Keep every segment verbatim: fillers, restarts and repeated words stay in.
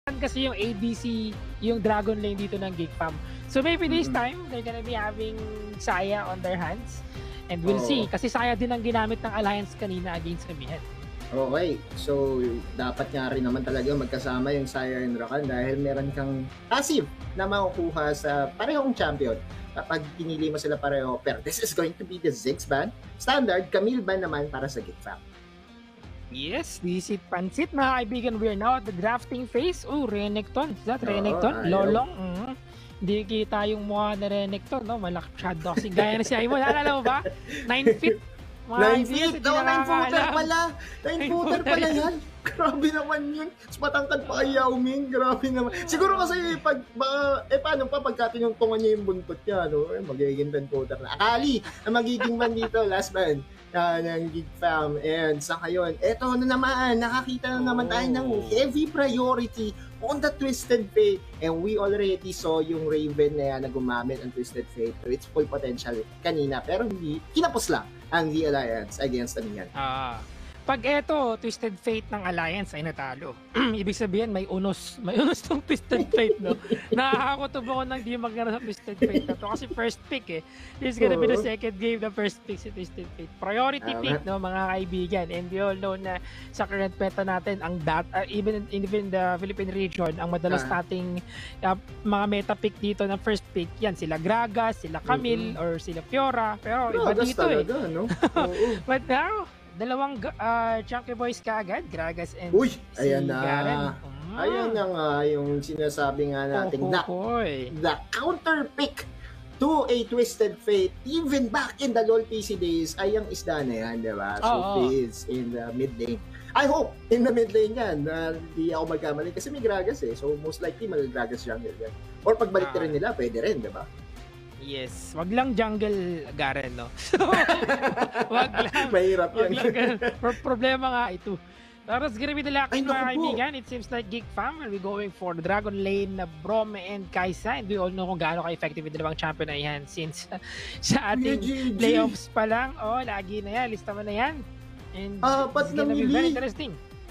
kasi yung A D C, yung Dragon Lane dito ng Geek Fam. So maybe this Mm-hmm. time, they're gonna be having Saya on their hands. And we'll Oo. see. Kasi Saya din ang ginamit ng Alliance kanina against Amihan. Okay. So, dapat nga rin naman talaga magkasama yung Saya and Rakan dahil meron kang passive na makukuha sa parehong champion kapag pinili mo sila pareho. Pero this is going to be the Ziggs ban. Standard, Camille ban naman para sa Geek Fam. Yes, this is Pansit mga kaibigan. We're now at the drafting phase. Oh, Renekton. Is that Renekton? ayaw. Lolong. Mm. Hindi kita yung mukha na Renekton. No? Malaki shadow kasi gaya na si Aimon. Naalala mo ba? nine feet. Mga nine kaibigan, feet! hindi Oh, nine footer nakakaalam. pala! nine footer pala yan! Grabe naman yun! Mas matangkad pa kay Yao Ming. Grabe naman. Siguro kasi pag, baka, eh paano pa pagka tinungtungan niya yung buntot niya, no? Eh, magiging ten footer na. Akali na magiging man dito, last man uh, ng Geek Fam. And sa ngayon, eto na naman, nakakita na naman tayo ng heavy priority on the Twisted Fate. And we already saw yung Raven na yan na gumamit ang Twisted Fate to its full potential kanina. Pero hindi, kinapos lang ang The Alliance against Amihan. Ah. Pag eto, Twisted Fate ng Alliance ay natalo. Ibig sabihin, may unos. May unos tong Twisted Fate, no? Nakakakutob ako nang di magkaroon sa Twisted Fate na to. Kasi first pick, eh. This is gonna be the second game na first pick si Twisted Fate. Priority Uh, pick, no, mga kaibigan. And we all know na sa current meta natin, ang dat, uh, even in even the Philippine region, ang madalas Uh, nating uh, mga meta pick dito ng first pick, yan, sila Gragas, sila Camille, mm-hmm. or sila Fiora. Pero iba Gragas dito, talaga, eh. no? Oo. But now, dalawang uh, Chunky Boys kaagad, Gragas and Uy, si ayan na. Garen. Mm. Ayan na nga yung sinasabi nga natin Oh, na oh, boy. the counter pick to a Twisted Fate even back in the LoL P C days ay ang isda na yan, di ba? So Oo. please, in the mid lane. I hope in the mid lane yan na hindi ako magkamali kasi may Gragas eh. So most likely mag-Gragas jungle yan. Or pagbalik Ah. rin nila, pwede rin, di ba? Yes, wag lang jungle Garen, no? So, wag lang. Mahirap Wag yan. lang ganun. Pro- problema nga ito. That's gonna be the Ay, action, naku mga po. kaibigan. It seems like Geek Fam will be going for the Dragon Lane na Brom and Kaisa. And we all know kung gaano ka-effective yung dalawang champion na yan since uh, sa ating G G. playoffs pa lang. Oh, lagi na yan. Lista mo na yan. And Apat it's na gonna be very mili. interesting.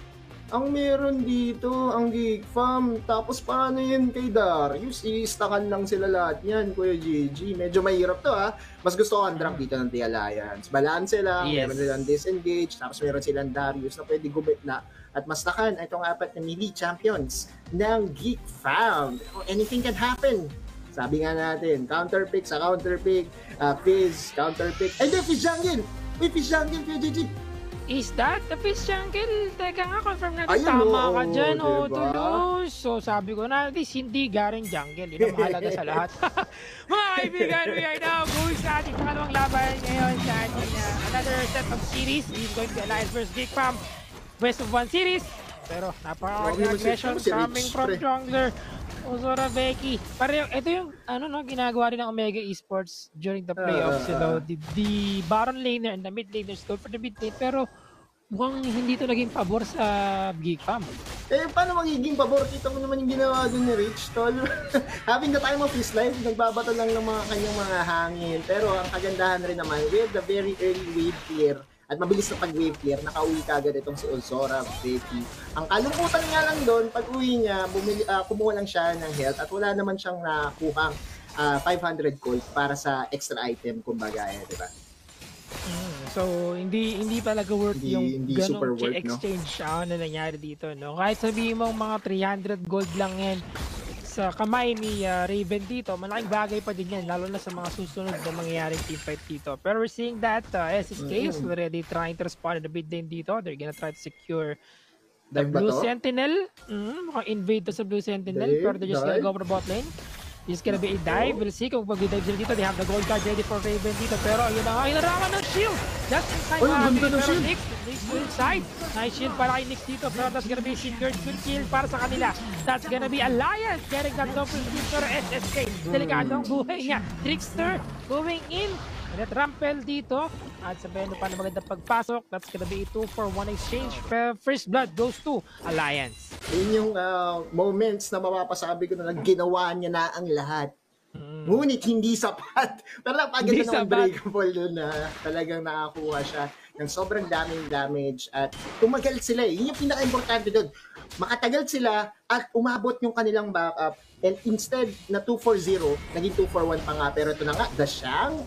Ang meron dito, ang Geek Fam. Tapos paano yun kay Darius? I-stackan lang sila lahat yan, Kuya G G. Medyo mahirap to ha. Mas gusto ko ang draft dito ng The Alliance. Balance lang, Yes. meron silang disengage, tapos meron silang Darius na pwede gumit na at mastakan itong apat na mili champions ng Geek Fam. Anything can happen. Sabi nga natin, counter pick sa counter pick, uh, Fizz, counter pick. Ay, di, Fizz Jungle! Uy, Fizz Jungle, Kuya G G. Is that the Fizz Jungle? Teka nga, confirm natin. Ayun, Tama oo, ka dyan, diba? oh, tulos. So, sabi ko na, this hindi Garen Jungle. Yun ang mahalaga sa lahat. Mga kaibigan, we are now going sa ating pangalawang laban ngayon sa ating uh, another set of series. This is going to be Alliance versus Geek Fam. Best of one series. Pero, napaka-aggression si Rich, coming from pre. jungler. Ozora Becky. Pareho, ito yung ano no, ginagawa rin ng Omega Esports during the playoffs, Ah, you know, the, the Baron laner and the mid laners go for the mid lane, pero mukhang hindi ito naging pabor sa Geek Fam. Eh, paano magiging pabor? Kita mo naman yung ginawa dun ni Rich, tol. Having the time of his life, nagbabato lang ng mga kanyang mga hangin. Pero ang kagandahan rin naman, with the very early wave clear, at mabilis na pag-wave clear, nakauwi kagad itong si Ozora Becky. Ang kalungkutan nga lang doon, pag uwi niya, bumili, uh, kumuha lang siya ng health at wala naman siyang nakuhang uh, five hundred gold para sa extra item, kumbaga, eh, di ba? Mm, so hindi hindi talaga worth Hindi- yung hindi super ganong worth, no? exchange ah, na nangyari dito, no? Kahit sabihin mo mga three hundred gold lang yan sa kamay ni uh, Raven dito, malaking bagay pa din yan, lalo na sa mga susunod na mangyayaring teamfight dito. Pero we're seeing that uh, S S K is Mm. already trying to respond in the mid lane dito. They're gonna try to secure the Dive ba Blue to? Sentinel. Mm, mukhang invade to sa Blue Sentinel, Dive, pero they're just gonna dive. go for the bot lane. This is gonna be a dive. We'll see kung pag-dive sila dito. They have the gold card ready for Raven dito. Pero yun na nga, inarangan ng shield. Just in time. Ay, ang mga ganda kaibigan. ng Pero shield. Nyx, Nyx will side. Nice shield para kay Nyx dito. Pero that's gonna be secured. Good kill para sa kanila. That's gonna be Alliance getting that double kill for S S K. Delikado ang buhay niya. Trickster going in. At Rampel dito. At sabihin pa na magandang pagpasok. That's gonna be a two for one exchange. Pero First Blood goes to Alliance. Yun yung uh, moments na mapapasabi ko na ginawa niya na ang lahat. Mm. Ngunit hindi sapat. Pero napaganda Hindi ng sapat. Unbreakable doon na talagang nakakuha siya ng sobrang daming damage at tumagal sila eh. Yun yung pinaka-importante doon. makatagal sila at umabot yung kanilang backup. And instead na two four zero, naging two four one pa nga. Pero ito na nga, Dasyang.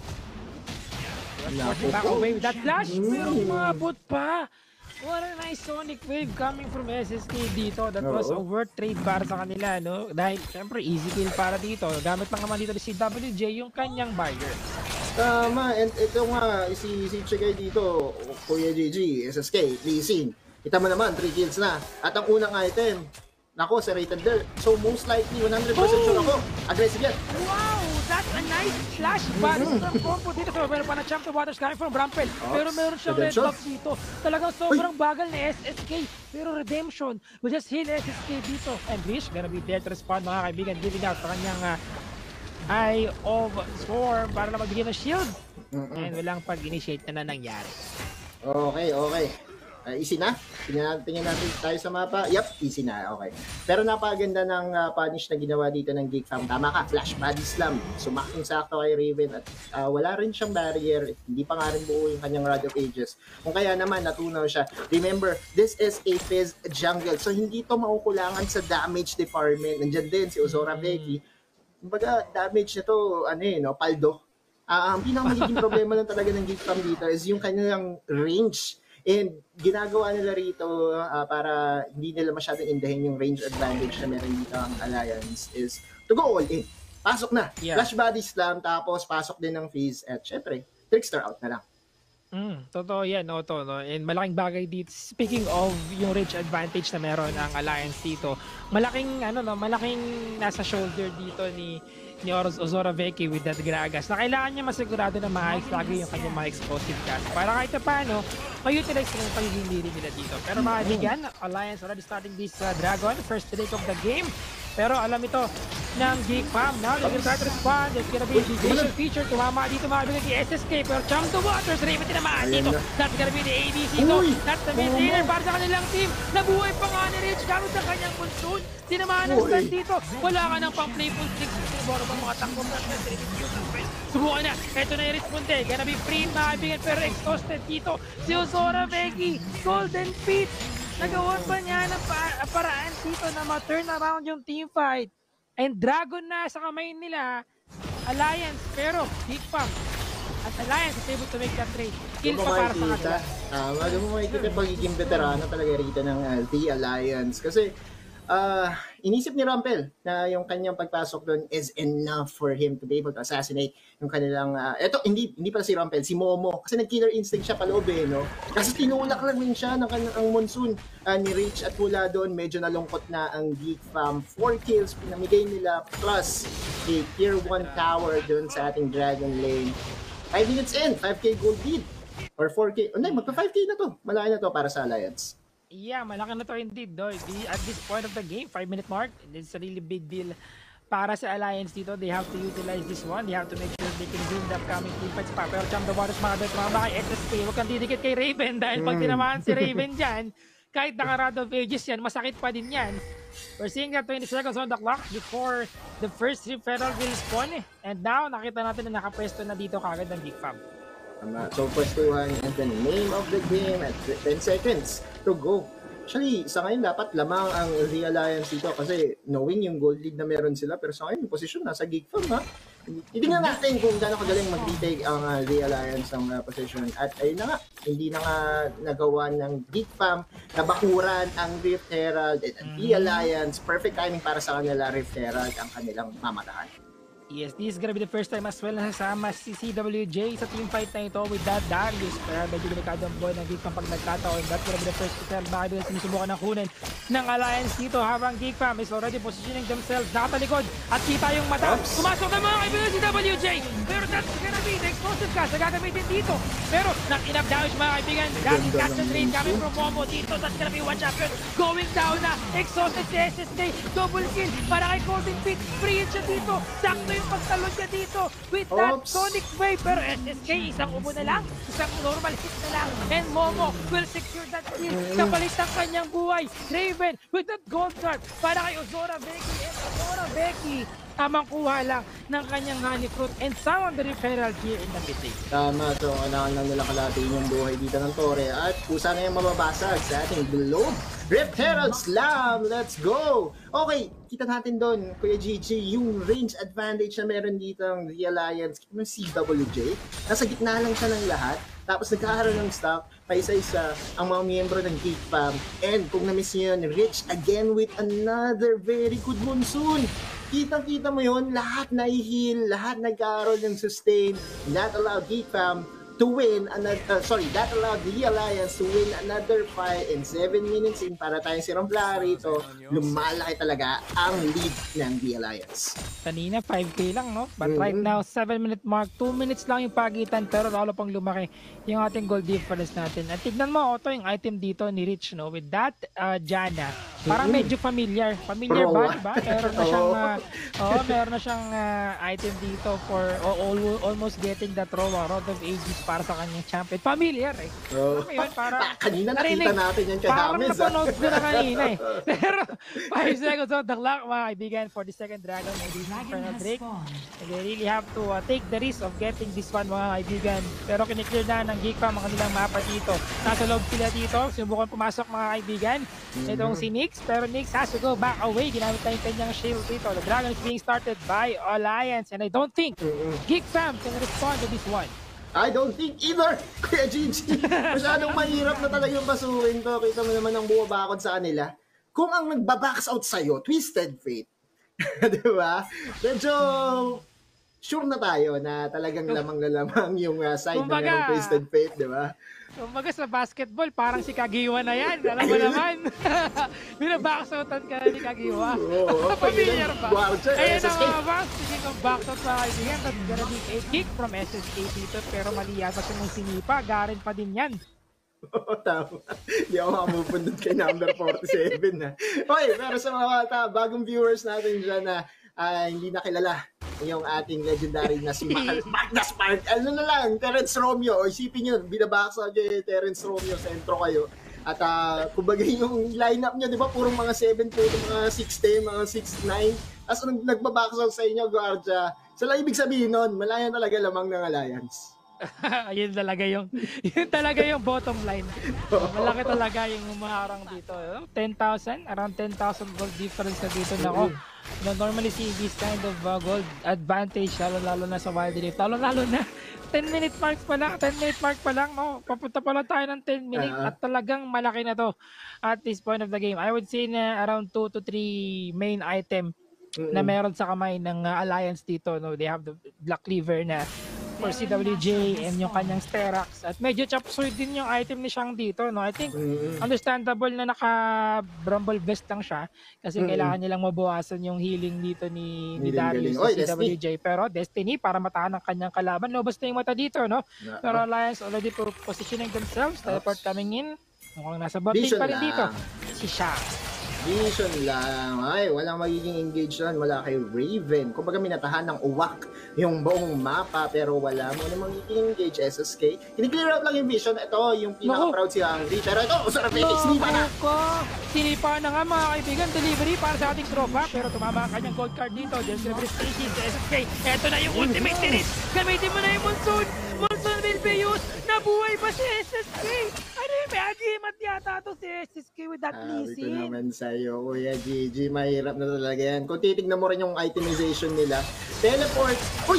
Naku back away with that flash. Mm. Pero umabot pa. What a nice Sonic Wave coming from S S K dito. That was a Oo. worth trade para sa kanila, no? Dahil, syempre, easy kill para dito. Gamit lang naman dito ni si W J yung kanyang buyer. Tama, and ito nga, si, si Chigay dito, Kuya G G, S S K, Lee Sin. Kita mo naman, three kills na. At ang unang item, nako, serrated there. So most likely, one hundred percent sure ako, aggressive yan. Wow! That's a nice flash body from combo dito. Pero meron pa na champ to waters coming from Brampel. Pero meron siyang red redemption. buff dito. Talagang sobrang bagal ni S S K. Pero redemption will just heal S S K dito. And Wish gonna be there to respond, mga kaibigan, giving out sa kanyang uh, Eye of Storm para na magbigay ng shield. Mm-mm. And walang pag-initiate na na nangyari. Okay, okay. Uh, easy na? Tingnan, tingnan natin tayo sa mapa. Yup, easy na. Okay. Pero napaganda ng uh, punish na ginawa dito ng Geek Fam. Tama ka, flash body slam. Sumaking sakto kay Raven at uh, wala rin siyang barrier. Hindi pa nga rin buo yung kanyang Rod of Ages. Kung kaya naman, natunaw siya. Remember, this is a Fizz jungle. So hindi to maukulangan sa damage department. Nandiyan din si Ozora Becky. Kumbaga, damage nito, ano eh, no, paldo. Uh, ang pinaka magiging problema lang talaga ng Geek Fam dito is yung kanilang range. And ginagawa nila rito uh, para hindi nila masyadong indahin yung range advantage na meron dito ang Alliance is to go all in. Pasok na. Yeah. Flash body slam, tapos pasok din ng Fizz. At syempre, Trickster out na lang. Mm, totoo yan, no, to, no? And malaking bagay dito. Speaking of yung range advantage na meron ang Alliance dito, malaking, ano, no, malaking nasa shoulder dito ni ni Oz Ozora Veki with that Gragas na kailangan niya masigurado na maayos lagi yung kanyang mga explosive cast para kahit na paano, ma-utilize na yung pagiging lead nila dito. Pero mga kaibigan, Alliance already starting this uh, Dragon, first take of the game. Pero alam ito ng Geek Fam. Now they can try to respond. There's gonna be a vision feature. Tumama dito mga kaibigan kay S S K. Pero Jump the Waters, Raven din naman dito. That's gonna be the A D C to. That's the mid laner para sa kanilang team. Nabuhay pa nga ni Rich gamit ang kanyang punsun. Tinamaan ng stun dito. Wala ka ng pang playful sticks. Sinuboro bang mga takbo na subukan na. Ito na yung responde. Gonna be free mga kaibigan. Pero exhausted dito. Si Ozora Veki. Golden Feet. Nagawa pa niya ng pa paraan dito na ma-turn around yung team fight. And Dragon na sa kamay nila. Alliance. Pero Geek Fam at Alliance is able to make that trade. Kill pa para sa kanila. Tama, doon mo makikita yung pagiging veterano talaga rito ng uh, The Alliance. Kasi uh, inisip ni Rampel na yung kanyang pagpasok doon is enough for him to be able to assassinate yung kanilang, uh, eto, hindi hindi pala si Rampel, si Momo. Kasi nag-killer instinct siya paloob eh, no? Kasi tinulak lang rin siya ng kanyang Monsoon uh, ni Rich at mula doon, medyo nalungkot na ang Geek Fam. four kills pinamigay nila plus a tier one tower doon sa ating Dragon Lane. five minutes in, five K gold lead. Or four K, oh, magpa five K na to. Malaki na to para sa Alliance. Yeah, malaki na to indeed, do. The, at this point of the game, five minute mark, it's a really big deal para sa Alliance dito. They have to utilize this one. They have to make sure they can win the upcoming team fights pa. Pero Jump the Waters, mga bet, mga kay S S K, huwag kang didikit kay Raven dahil pag tinamaan si Raven dyan, kahit naka-Rod of Ages yan, masakit pa din yan. We're seeing that twenty seconds on the clock before the first Rip Federal will spawn. And now, nakita natin na nakapwesto na dito kagad ng Geek Fam. Tama. So, first one and the name of the game at ten seconds to go. Actually, sa ngayon dapat lamang ang The Alliance dito kasi knowing yung gold lead na meron sila pero sa ngayon yung position nasa Geek Fam ha. Titingnan natin kung gaano kagaling mag-retake ang uh, The Alliance ng uh, position at ayun na nga, hindi na nga nagawa ng Geek Fam na bakuran ang Rift Herald at The Alliance. Perfect timing para sa kanila, Rift Herald ang kanilang mamatahan. Yes, this is gonna be the first time as well na sasama si C W J sa team fight na ito with that Darius. Pero medyo delikado ang boy ng Geek Fam pag nagtataon. That's gonna be the first to tell. Baka din sinusubukan ng kunin ng Alliance dito habang Geek Fam is already positioning themselves nakatalikod at kita yung mata. Pumasok na mga kaibigan si W J. Pero that's gonna be the explosive cast na gagamitin dito. Pero knock-in-up damage mga kaibigan. Daming catch and trade coming from Momo dito. That's gonna be one champion going down na. Exhausted si S S K. Double kill para kay Golden Feet. Free siya dito. Sakto yung pagtalon niya dito with that Oops. Sonic Wave. Pero S S K, isang ubo na lang, isang normal hit na lang. And Momo will secure that kill. Kapalit ang kanyang buhay. Raven with that gold card para kay Ozora Becky. And Ozora Becky, tamang kuha lang ng kanyang honey fruit and some of the referral here in the mid lane. Tama, so kailangan lang nila kalatiin yung buhay dito ng Torre at kusa na yung mababasag sa ating below. Rip Herald Slam! Let's go! Okay, kita natin doon, Kuya G G, yung range advantage na meron dito ng The Alliance, yung C W J. Nasa gitna lang siya ng lahat. Tapos nagkakaroon ng stock, pa isa-isa ang mga miyembro ng Geek Fam. And kung na-miss nyo yun, Rich again with another very good monsoon. Kitang-kita mo yun, lahat na-heal, lahat nagkaroon ng sustain. That allowed Geek Fam to win, another, uh, sorry, that allowed the Alliance to win another five and seven minutes in para tayong si Ramplari. So, lumalaki talaga ang lead ng The Alliance. Kanina five K lang, no? But Mhm. right now, seven minute mark, two minutes lang yung pagitan, pero lalo pang lumaki yung ating goal difference natin. At tignan mo, Otto, yung item dito ni Rich, no? With that, uh, Janna, parang Mhm. medyo familiar. Familiar Pro, ba, ah. diba? Meron na siyang, Oo. uh, oh, meron na siyang uh, item dito for oh, al- almost getting that throw, uh, Rod of Ages para sa kanyang champion. Familiar, eh. Oh. Alam mo yun, para, Ah, kanina nakita narinig- natin yan kay Parang James. ah. napanood ko na kanina eh. Pero five seconds on the clock, mga kaibigan, for the second dragon, maybe Infernal Drake. And they really have to uh, take the risk of getting this one, mga kaibigan. Pero kiniklear na ng Geek Fam ang kanilang mapa dito. Nasa loob sila dito, subukan pumasok mga kaibigan. Itong si Nyx, pero Nyx has to go back away. Ginamit na yung kanyang shield dito. The dragon is being started by Alliance, and I don't think Mm-mm. Geek Fam can respond to this one. I don't think either, Kuya Gigi. Masyadong mahirap na talaga yung basuhin to. Kita mo naman ang bumabakod sa kanila. Kung ang nagbabox out sa'yo, Twisted Fate. Di ba? Medyo sure na tayo na talagang lamang na lamang yung uh, side Kumbaga, na ng Twisted Fate, di ba? Kumbaga sa basketball, parang si Kagiwa na yan. Alam mo naman. Binabaksotan ka na ni Kagiwa. Oo. Familiar ba? Guardia, Ayun S S ang K. mga box. Speaking of backshot sa kaibigan, that's gonna be a kick from S S K dito. Pero mali yata siya mong sinipa. Garin pa din yan. Oo, tama. Hindi ako makamupundod kay number forty-seven na. Okay, pero sa mga bata, bagong viewers natin dyan na ah, hindi nakilala yung ating legendary na si Mac- Magnus Park. Ano na lang, Terence Romeo. O isipin nyo, binabaksa kay Terence Romeo, sentro kayo. At uh, kumbaga yung lineup nyo, di ba, purong mga seven foot, mga six ten, mga six nine. Tapos nag nagbabaksa sa inyo, Guardia. So lang ibig sabihin nun, malayan talaga lamang ng Alliance. Yun talaga yung yun talaga yung bottom line. Malaki talaga yung umaharang dito. ten thousand, around ten thousand gold difference na dito na ako. No, normally see this kind of uh, gold advantage lalo lalo na sa Wild Rift. Lalo lalo na ten minute mark pa lang, ten minute mark pa lang, no. Papunta pa lang tayo ng ten minute Uh-huh. at talagang malaki na to at this point of the game. I would say na around two to three main item na meron sa kamay ng uh, Alliance dito, no. They have the Black Cleaver na for C W J and yung kanyang Sterax. At medyo chop suey din yung item ni Shang dito, no. I think Mm-mm. understandable na naka Bramble Vest lang siya kasi Mm-mm. kailangan nilang mabawasan yung healing dito ni, ni Galing, Darius galing. Oy, sa C W J. Pero Destiny para matahan ang kanyang kalaban. Lobas na yung mata dito, no. Na- Pero Alliance already po- positioning themselves. Teleport coming in. Mukhang nasa bot lane Vision pa rin lang. dito. Si Shang. Vision lang. Ay, walang magiging engage doon. Wala kay Raven. Kumbaga minatahan ng uwak yung buong mapa pero wala mo na magiging engage S S K. Kini-clear out lang yung vision. Ito, yung pinaka-proud si Hungry. Pero ito, Ozora Becky, sinipa na. Loko! Sinipa na nga mga kaibigan. Delivery para sa ating throwback. Pero tumama ang kanyang gold card dito. Just Celebrity Station sa S S K. Ito na yung ultimate tinis. Gamitin mo na yung Monsoon. Monsoon will be used. Nabuhay pa si S S K. Ano yung may agimat yata to si S S K with that Sabi ko leasing. naman sa'yo, Kuya Gigi, mahirap na talaga yan. Kung titignan mo rin yung itemization nila, teleport, uy!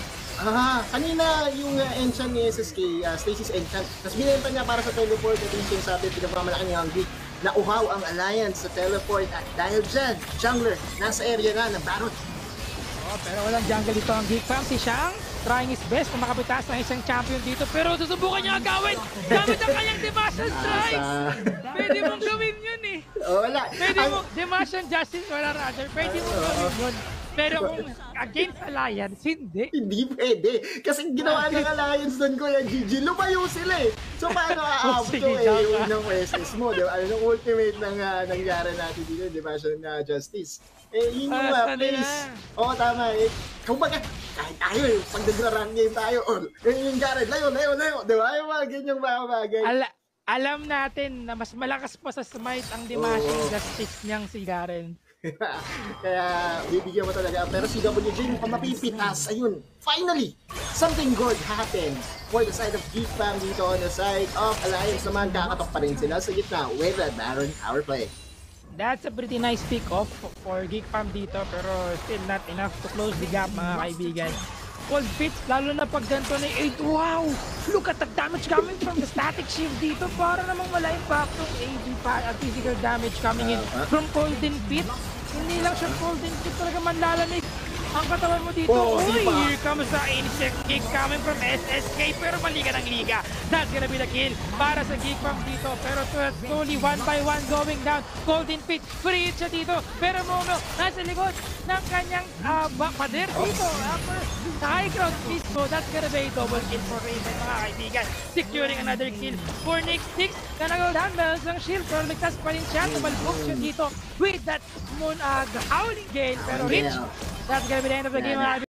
Ah, kanina yung uh, enchant ni S S K, uh, Stacy's enchant, tapos binenta niya para sa teleport, ito yung sinasabi, pinagmamalaki ni Hungry, na uhaw ang alliance sa teleport at dahil dyan, jungler, nasa area na ng Barot. Oh, pero walang jungle dito ang Geek Fam. Si Shang trying his best na makapitas ng isang champion dito. Pero susubukan niya agawin. Gamit ang kanyang Demasian Strikes. Nasa... Pwede mong gawin yun eh. Oh, wala. Pwede Ang- mo, Demasian Justice, wala rather. Pwede mong gawin yun. Pero kung against Alliance, hindi. Hindi pwede. Kasi ginawa ng Alliance doon, Kuya Gigi, lumayo sila eh. So paano aabot Sige, yung tama. A O E ng S S mo? Di ba? Ano yung ultimate ng uh, nangyari natin dito, Division uh, Justice? Eh, yun yung Para uh, sa place. nila. Oo, tama eh. Kumbaga, kahit tayo eh, pag nagra-run game tayo, oh, yun yung Garrett, layo, layo, layo. Di ba? Yung mga ganyang mga bagay. Ala alam natin na mas malakas pa sa Smite ang Dimashing Oo. Justice niyang si Garen. Kaya bibigyan mo talaga. Pero si W J pa mapipitas. Ayun, finally, something good happened for the side of Geek Fam dito on the side of Alliance naman. Kakatok pa rin sila sa gitna with the Baron power play. That's a pretty nice pick off for Geek Farm dito pero still not enough to close the gap mga kaibigan. Cold Fits, lalo na pag ganito na eight. Wow! Look at the damage coming from the static shield dito para namang wala impact yung A D pa at physical damage coming in Uh, uh. from Golden Pit. Hindi lang siya Golden Pit, talaga manlalamig ang katawan mo dito. Oh, Uy, di ba? here comes the insect kick coming from S S K pero maliga ng liga. That's gonna be the kill para sa Geek Farm dito. Pero slowly one by one going down. Golden Pit, free hit siya dito. Pero Momo nasa likod ng kanyang uh, pader dito. Upper sa high ground mismo. That's gonna be a double kill for Raven mga kaibigan. Securing another kill for Nick Six. Na nag-hold handbells ng shield pero ligtas pa rin siya. Tumalbog siya dito with that moon, uh, the howling gale. Pero Rich, that's gonna be the end of the game mga kaibigan.